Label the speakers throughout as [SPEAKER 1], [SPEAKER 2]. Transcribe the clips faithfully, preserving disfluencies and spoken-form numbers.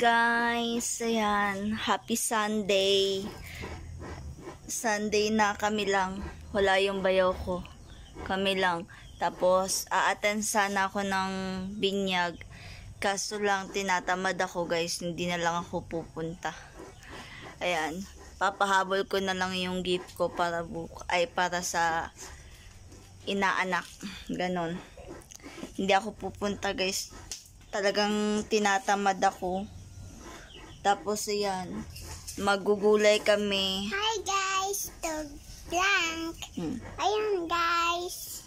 [SPEAKER 1] guys, ayan, happy Sunday. Sunday na, kami lang. Wala yung bayaw ko. Kami lang. Tapos, a-attend sana ako ng binyag. Kaso lang, tinatamad ako guys. Hindi na lang ako pupunta. Ayan. Papahabol ko na lang yung gift ko para buka, ay para sa inaanak. Ganon. Hindi ako pupunta guys. Talagang tinatamad ako. Tapos ayan, magugulay kami.
[SPEAKER 2] Hi guys, to blank.
[SPEAKER 1] Hmm.
[SPEAKER 2] Ayun guys.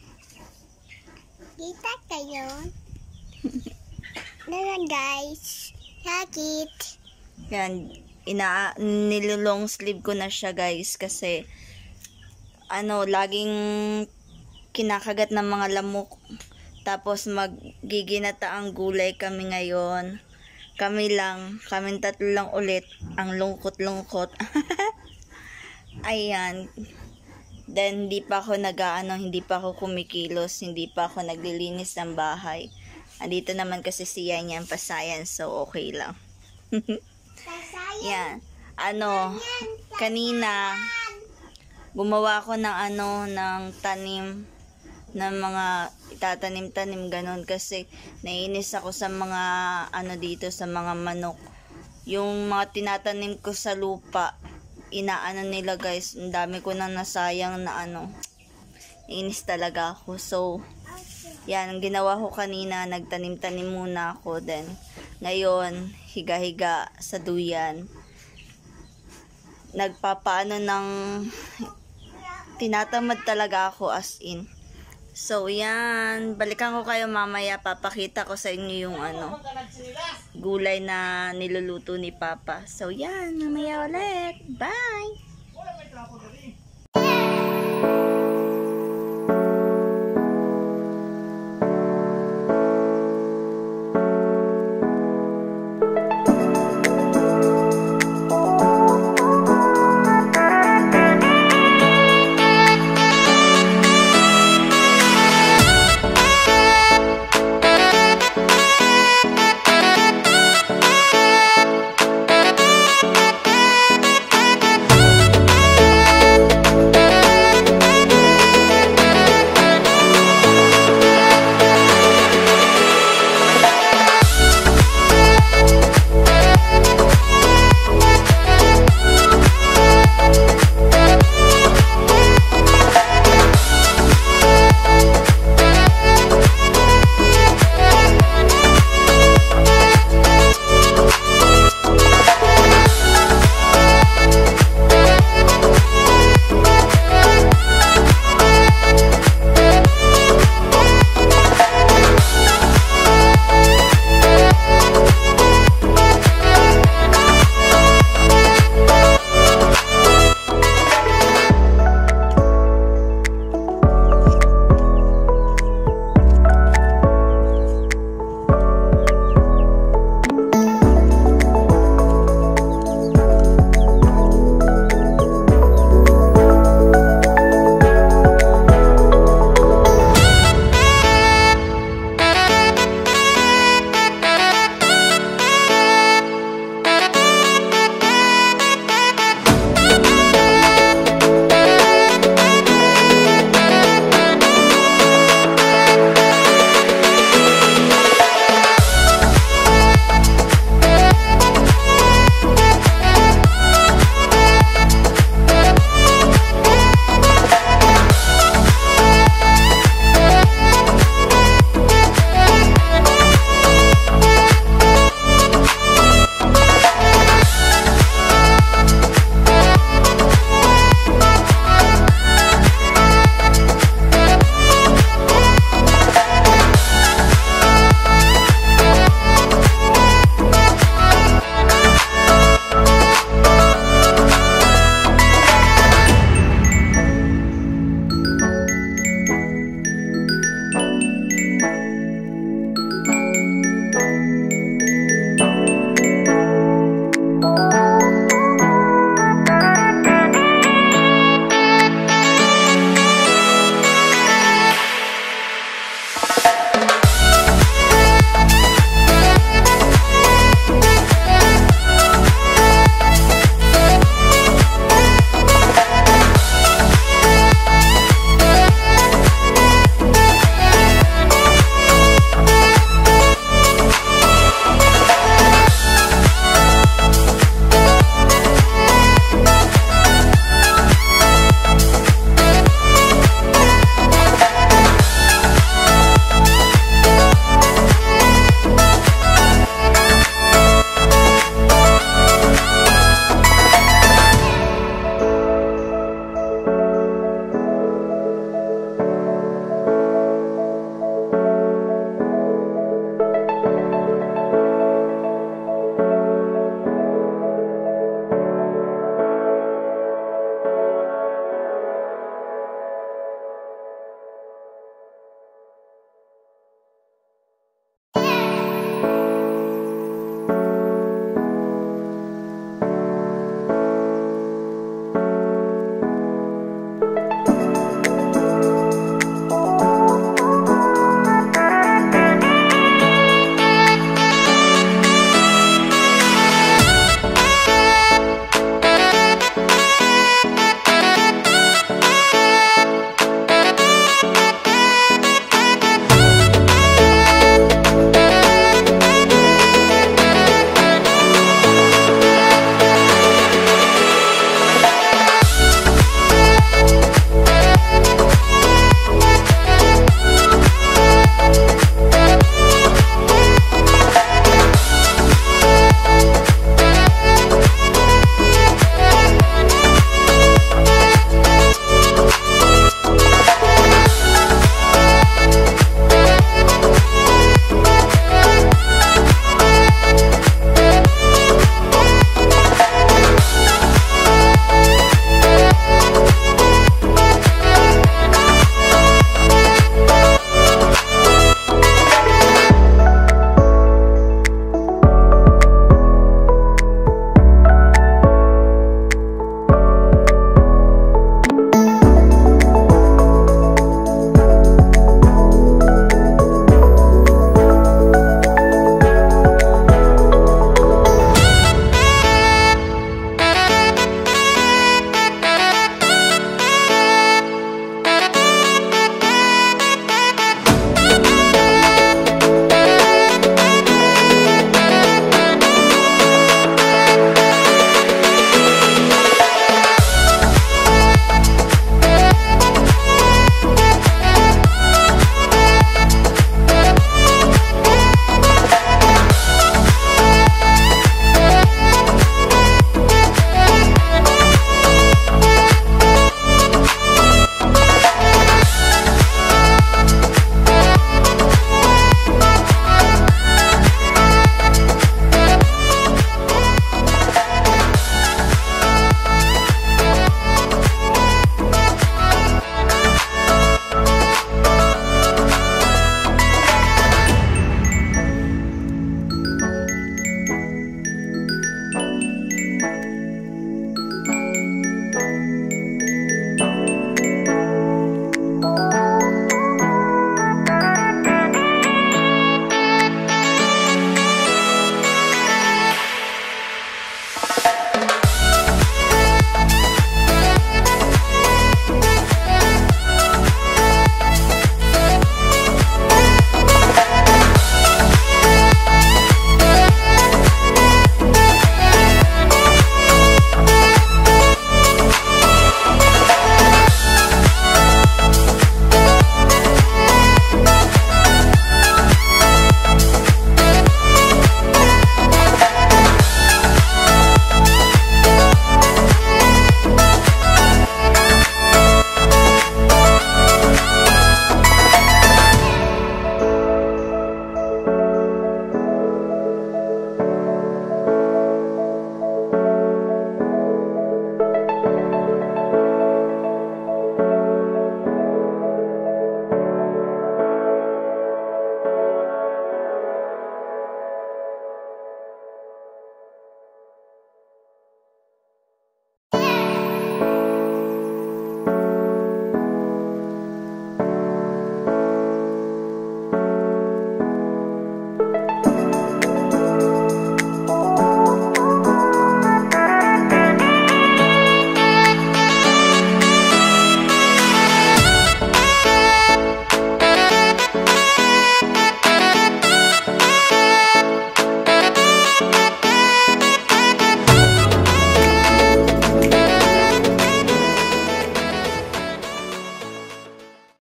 [SPEAKER 2] Kita kayo? Ayan guys. Sakit.
[SPEAKER 1] Yan, ina nilulong sleeve ko na siya guys kasi ano, laging kinakagat ng mga lamok. Tapos maggiginata ang gulay kami ngayon. Kami lang, kaming tatlo lang ulit. Ang lungkot-lungkot. Ayan. Then hindi pa ako nag-aano, hindi pa ako kumikilos, hindi pa ako naglilinis ng bahay. Andito naman kasi si Yan Yan pasayan, so okay lang. Yan. Ano, kanina gumawa ako ng ano, ng tanim, ng mga itatanim-tanim ganon kasi naiinis ako sa mga ano dito, sa mga manok. Yung mga tinatanim ko sa lupa, inaano nila guys, ang dami ko na nasayang na ano, naiinis talaga ako. So yan, ang ginawa ko kanina, nagtanim-tanim muna ako, then ngayon higa-higa sa duyan, nagpapaano ng tinatamad talaga ako as in. So, yan. Balikan ko kayo mamaya. Papakita ko sa inyo yung ano, gulay na niluluto ni Papa. So, yan. Mamaya ulit. Bye!